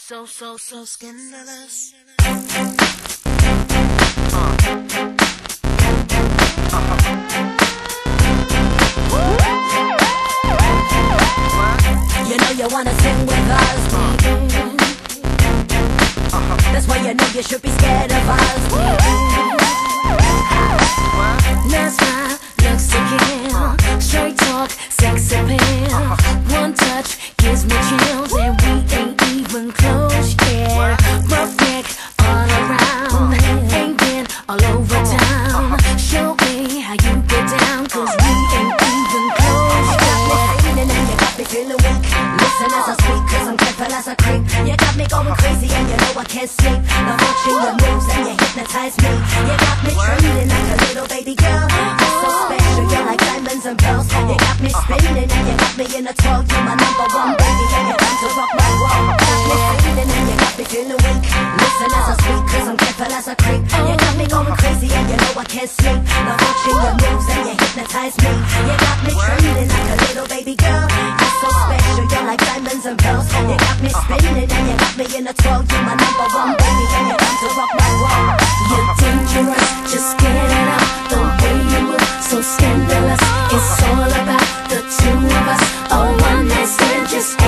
So scandalous. You know you wanna sing with us. That's why you know you should be scared of us. That's my looks to kill. Straight talk, sex appeal. One touch gives me chills, and we ain't even close yet. Rough neck all around, ain't been all over town. Show me how you get down, 'cause we ain't even close yet. And you got me feeling weak. Listen as I speak, 'cause I'm careful as a creep. You got me going crazy and you know I can't sleep. Now watching your moves and you hypnotize me. You got me trembling like a little baby girl. You're so special, you're like diamonds and pearls. You got me spinning and you got me in a twirl. You're my number one baby and you're time to rock my world. Got me feeling and you got me feeling weak. Listen as I speak, 'cause I'm careful as a creep. You got me going crazy and you know I can't sleep. Now watching your moves and you hypnotize me. You got me trembling like a little baby girl. You're so special, you're like diamonds and pearls. You got me spinning and you got me in a twirl. You're my number one baby and you're time to rock my world. You're dangerous, just get it up. The way you move, so scandalous. It's all about the two of us. A one night stand, just